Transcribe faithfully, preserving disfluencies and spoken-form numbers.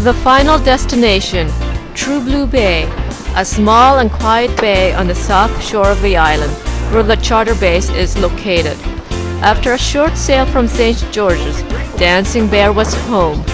The final destination, True Blue Bay, a small and quiet bay on the south shore of the island, where the charter base is located. After a short sail from Saint George's, Dancing Bear was home,